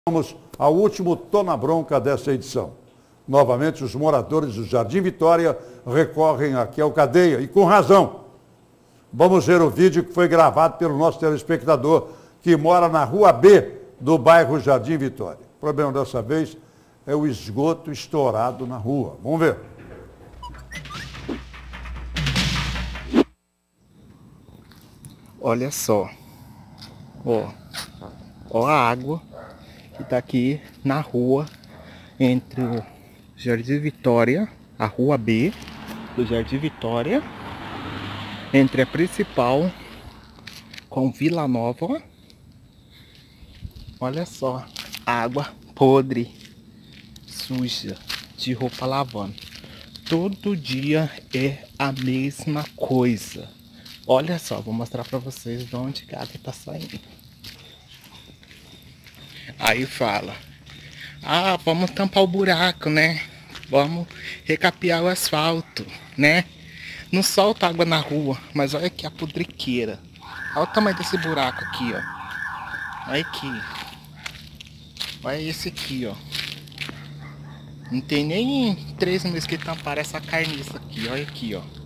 Vamos ao último Tona Bronca dessa edição. Novamente, os moradores do Jardim Vitória recorrem aqui ao Cadeia, e com razão. Vamos ver o vídeo que foi gravado pelo nosso telespectador, que mora na Rua B do bairro Jardim Vitória. O problema dessa vez é o esgoto estourado na rua. Vamos ver. Olha só, ó a água que tá aqui na rua entre o Jardim Vitória, a Rua B do Jardim Vitória, entre a principal com Vila Nova. Olha só, água podre, suja, de roupa lavando. Todo dia é a mesma coisa. Olha só, vou mostrar pra vocês de onde a água tá saindo. Aí fala, vamos tampar o buraco, né? Vamos recapear o asfalto, né? Não solta água na rua, mas olha aqui a podriqueira. Olha o tamanho desse buraco aqui, ó. Olha aqui. Olha esse aqui, ó. Não tem nem 3 meses que tamparam essa carniça aqui, olha aqui, ó.